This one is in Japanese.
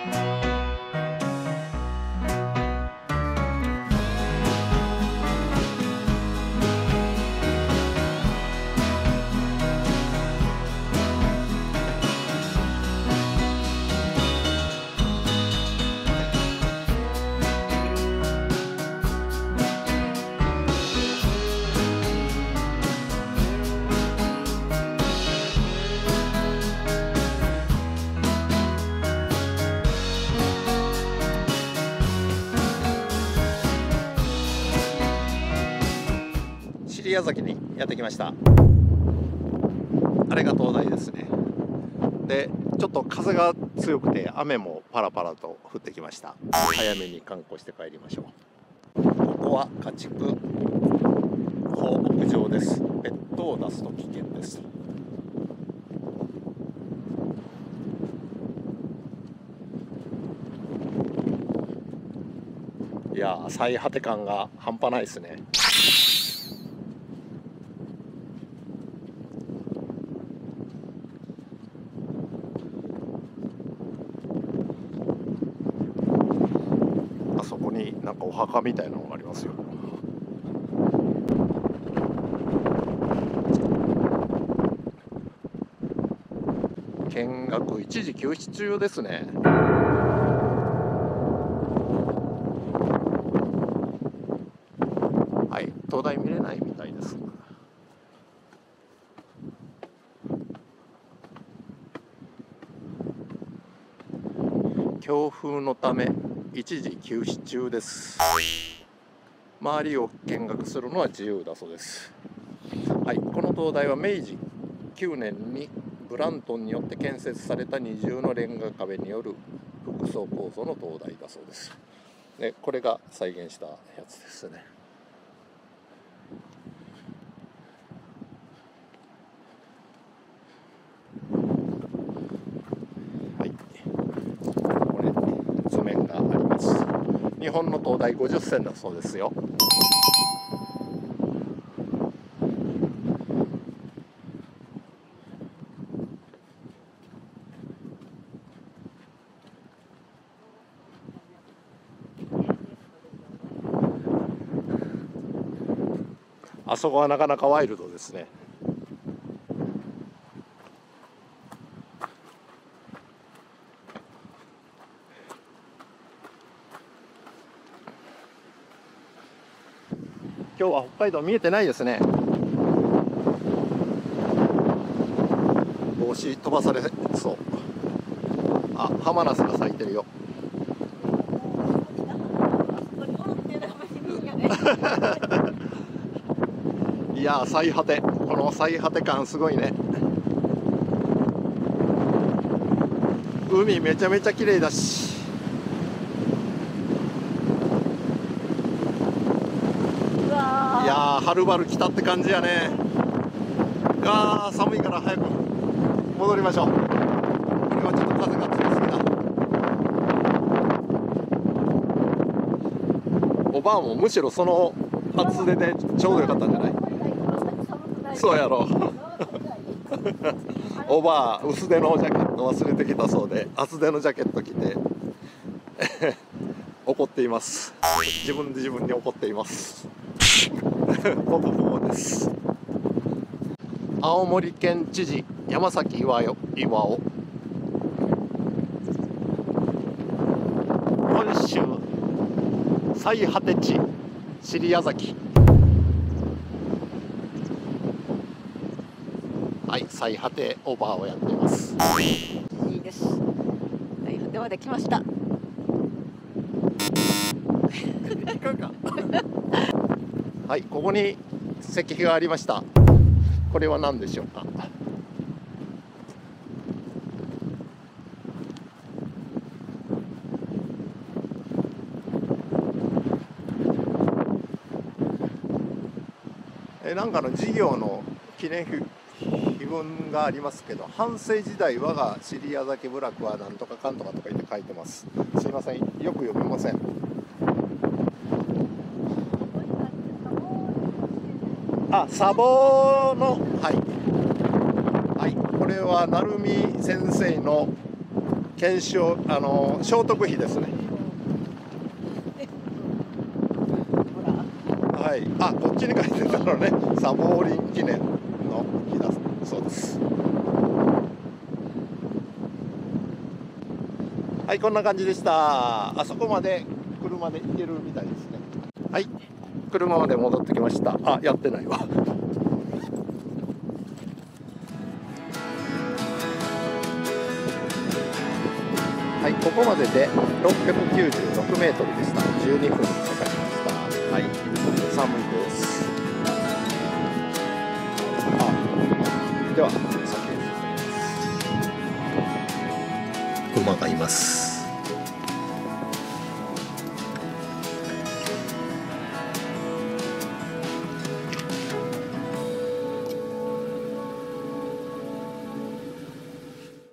尻屋崎にやってきました。あれが灯台ですね。でちょっと風が強くて雨もパラパラと降ってきました。早めに観光して帰りましょう。ここは家畜放牧場です。ペットを出すと危険です。いやー、最果て感が半端ないですね。あそこになんかお墓みたいなのがありますよ。見学一時休止中ですね。はい、灯台見れないみたいです。強風のため一時休止中です。周りを見学するのは自由だそうです。はい、この灯台は明治9年にブラントンによって建設された二重のレンガ壁による複層構造の灯台だそうです。で、これが再現したやつですね。はい、これ図面があります。日本の灯台50線だそうですよ。あそこはなかなかワイルドですね。今日は北海道見えてないですね。帽子飛ばされそう。あ、ハマナスが咲いてるよ。いやー、最果て、この最果て感すごいね。海めちゃめちゃ綺麗だし、いやー、はるばる来たって感じやね。あー、寒いから早く戻りましょう。これはちょっと風が強すぎだ。おばあもむしろその厚手でちょうどよかったんじゃない？そうやろおばあ薄手のジャケット忘れてきたそうで、厚手のジャケット着て怒っています。自分で自分に怒っています子供です。青森県知事山崎巌。本州最果て地尻屋崎。はい、最果てオーバーをやっています。 いいです。最果てまで来ました。 はい、ここに石碑がありました。これは何でしょうか。なんかの事業の記念碑文がありますけど、半世時代我が尻屋崎部落はなんとかかんとかとか言って書いてます。すいません、よく読めません。あ、砂防の、はい、はい、これは鳴海先生の検証聖徳碑ですね。はい、あ、こっちに書いてたのね、砂防林記念の碑だそうです。はい、こんな感じでした。あそこまで車で行けるみたいですね。はい、車まで戻ってきました。あ、やってないわ。はい、ここまでで696メートルでした。12分かかりました。はい、寒いです。では、先へ進みます。馬がいます。